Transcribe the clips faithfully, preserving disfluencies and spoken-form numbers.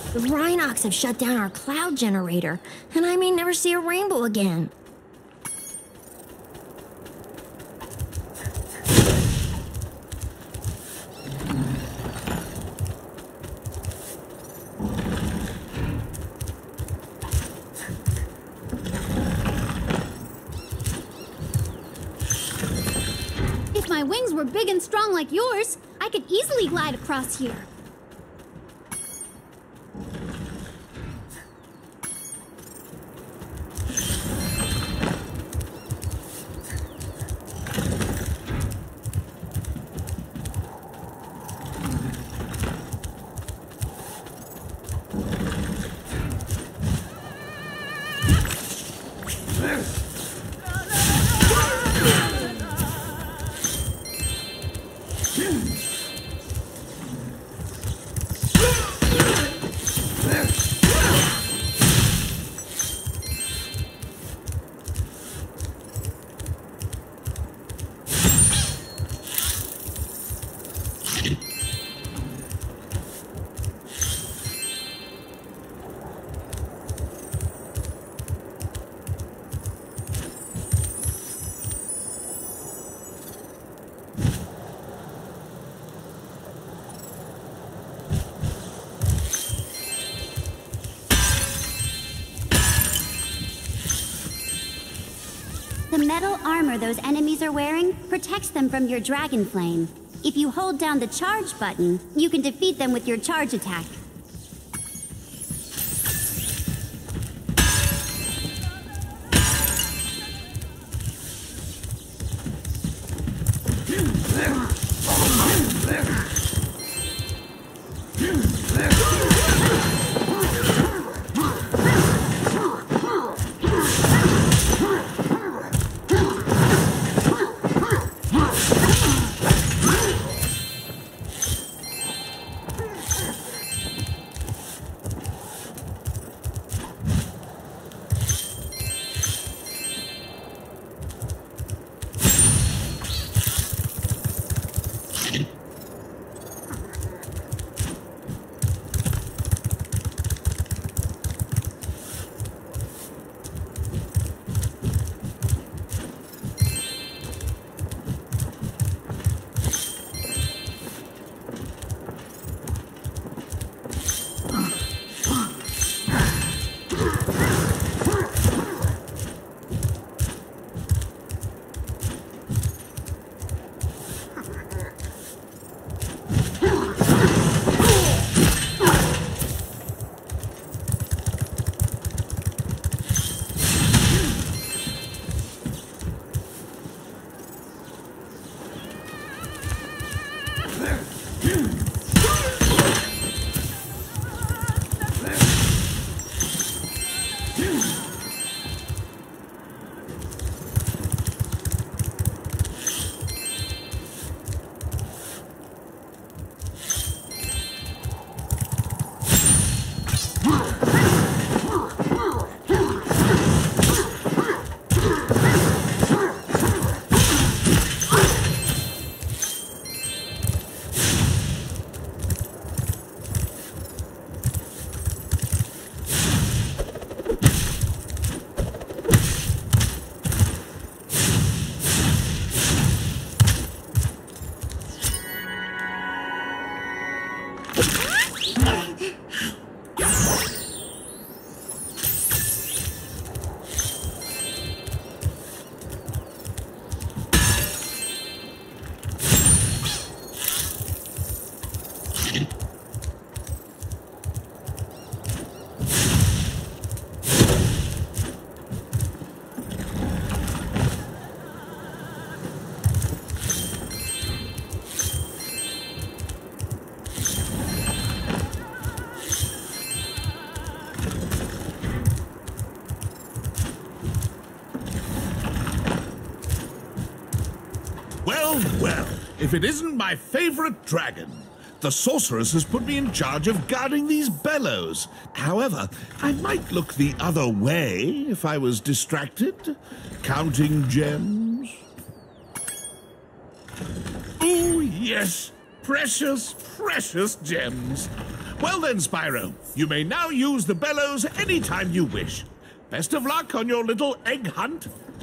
The Rhinox have shut down our cloud generator, and I may never see a rainbow again. If my wings were big and strong like yours, I could easily glide across here. The metal armor those enemies are wearing protects them from your dragon flame. If you hold down the charge button, you can defeat them with your charge attack. Well, well, if it isn't my favorite dragon. The sorceress has put me in charge of guarding these bellows. However, I might look the other way if I was distracted, counting gems. Oh, yes, precious, precious gems. Well then, Spyro, you may now use the bellows anytime you wish. Best of luck on your little egg hunt.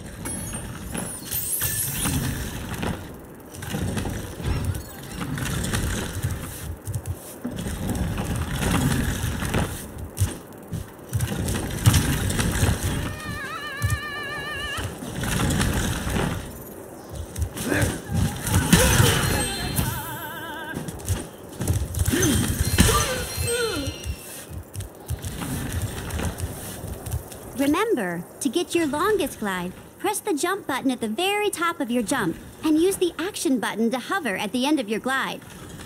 Remember, to get your longest glide, press the jump button at the very top of your jump, and use the action button to hover at the end of your glide.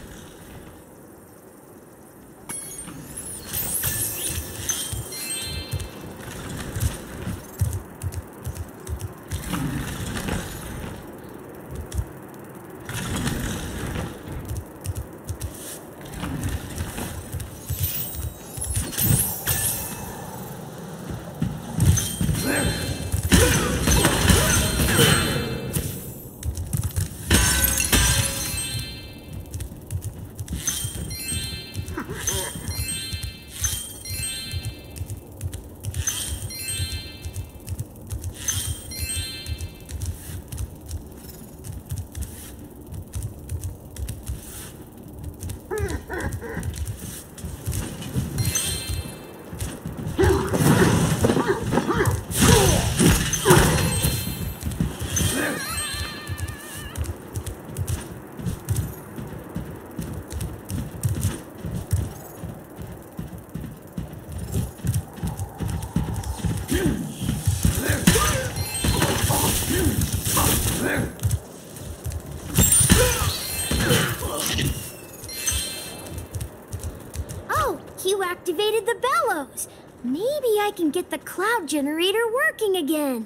Oh, you activated the bellows. Maybe I can get the cloud generator working again.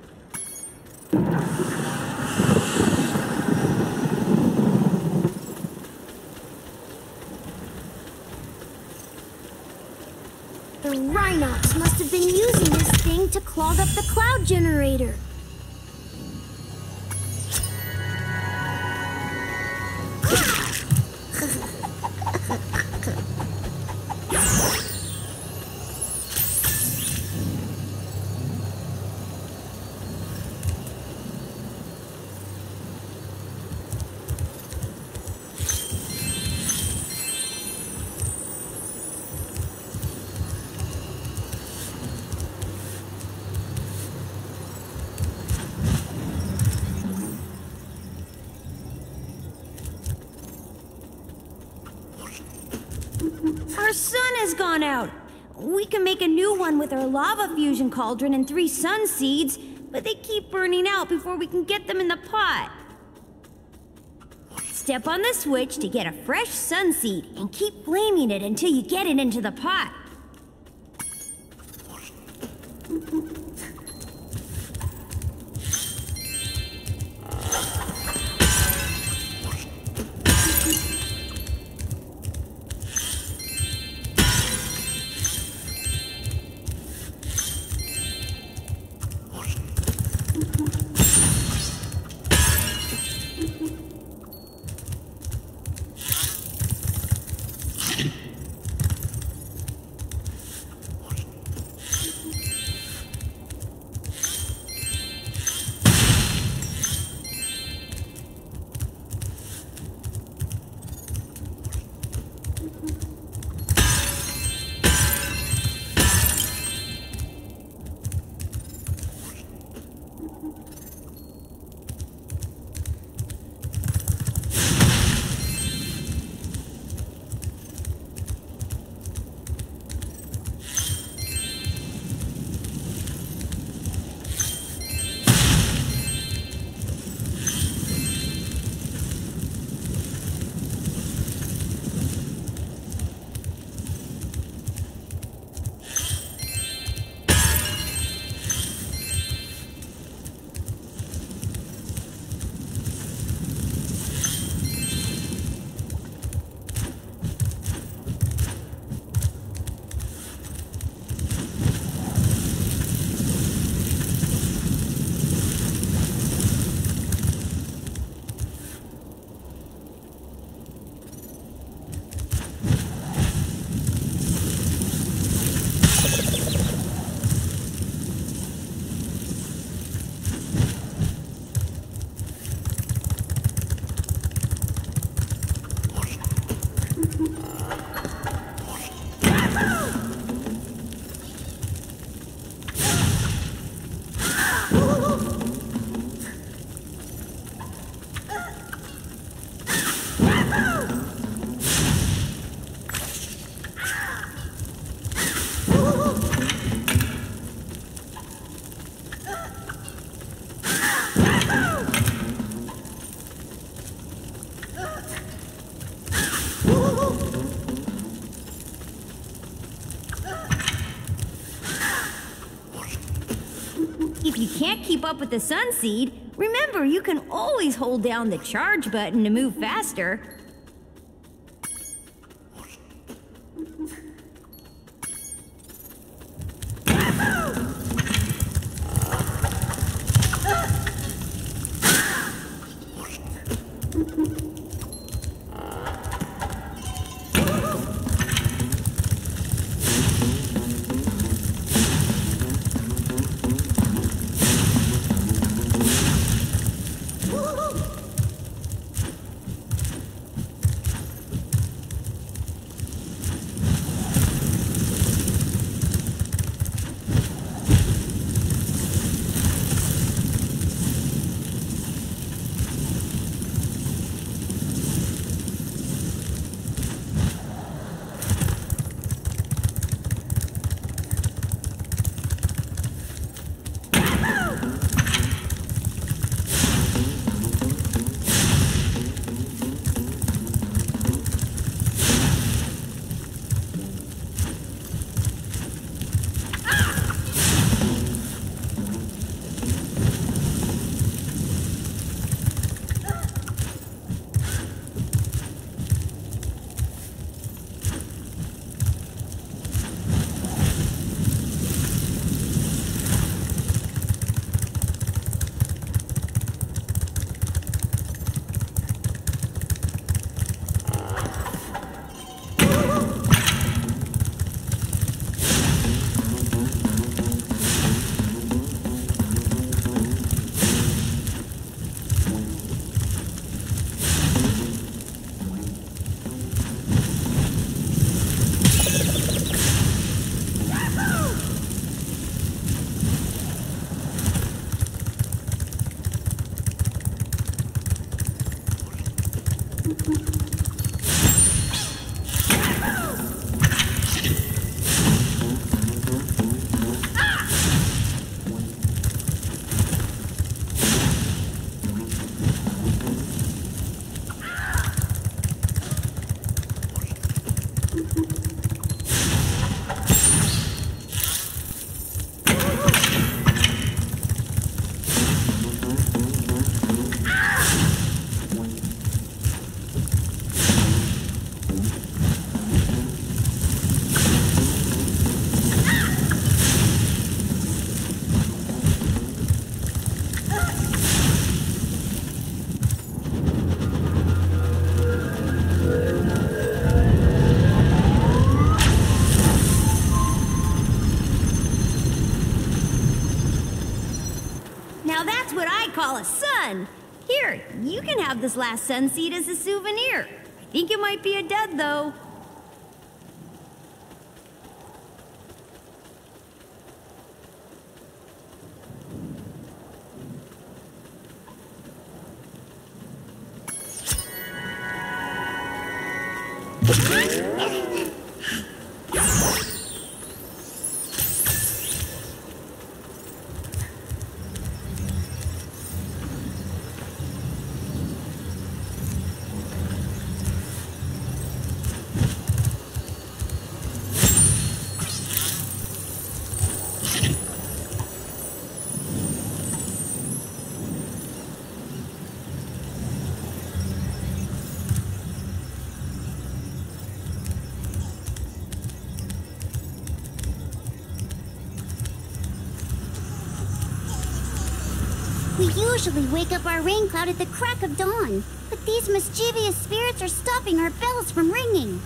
The Rhinox must have been using this thing to clog up the cloud generator. Our sun has gone out. We can make a new one with our lava fusion cauldron and three sun seeds, but they keep burning out before we can get them in the pot. Step on the switch to get a fresh sun seed and keep flaming it until you get it into the pot. If you can't keep up with the Sunseed, remember you can always hold down the charge button to move faster. Call a sun. Here, you can have this last Sunseed as a souvenir. I think it might be a dud, though. We usually wake up our rain cloud at the crack of dawn, but these mischievous spirits are stopping our bells from ringing.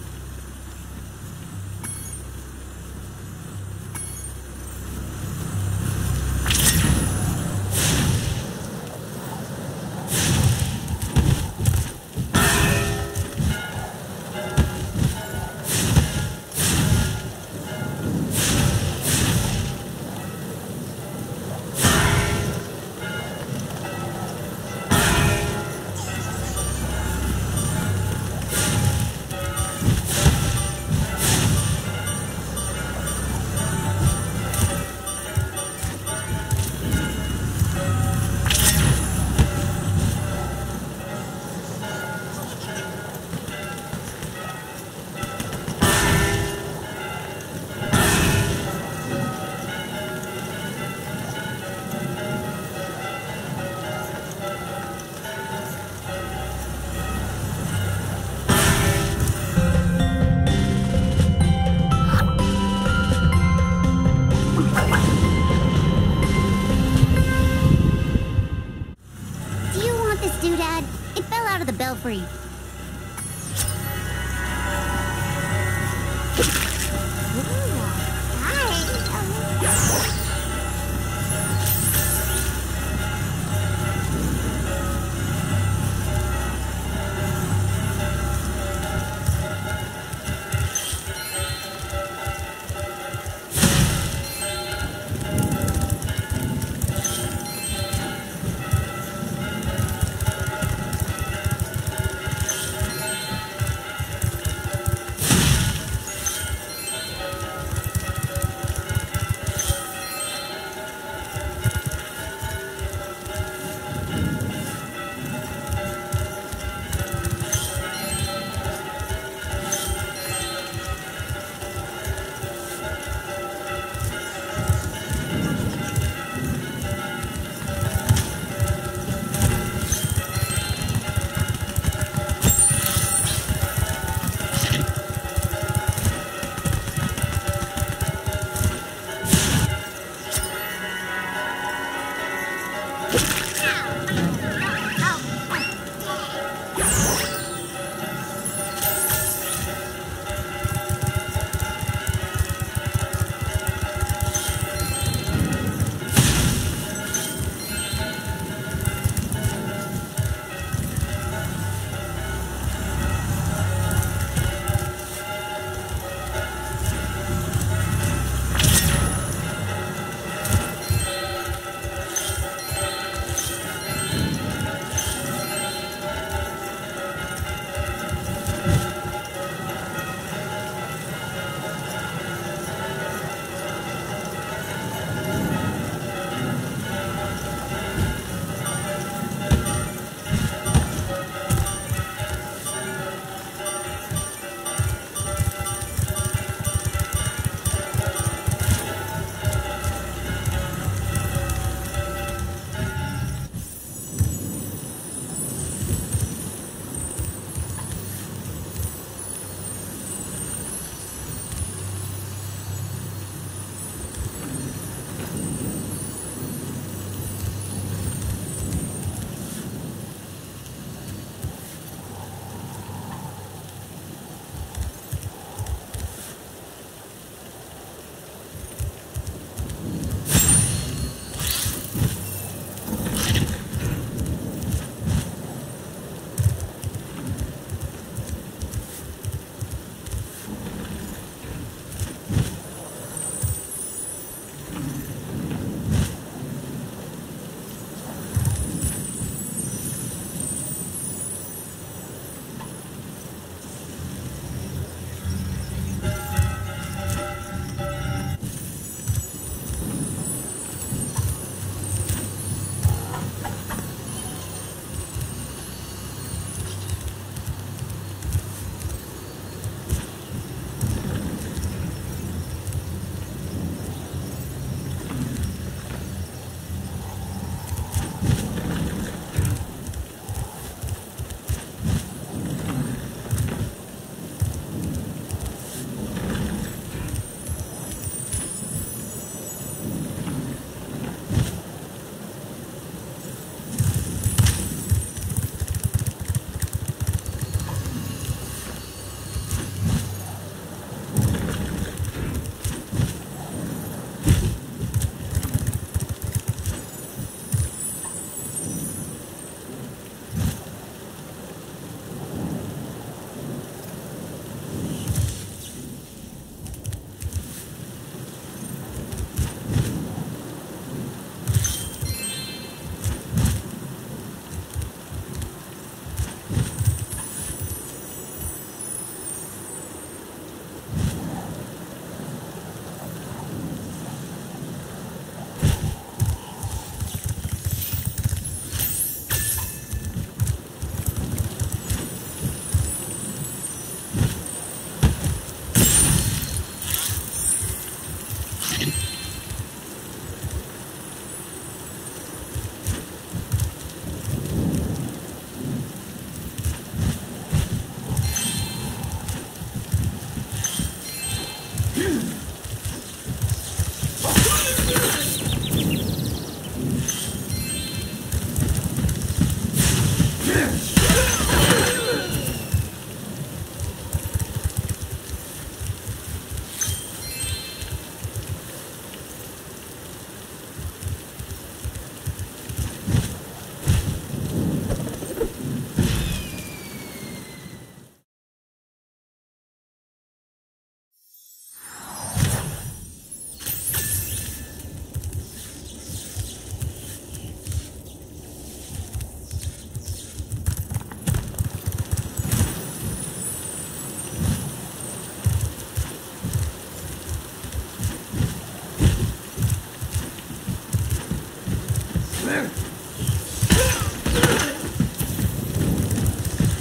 free.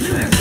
Here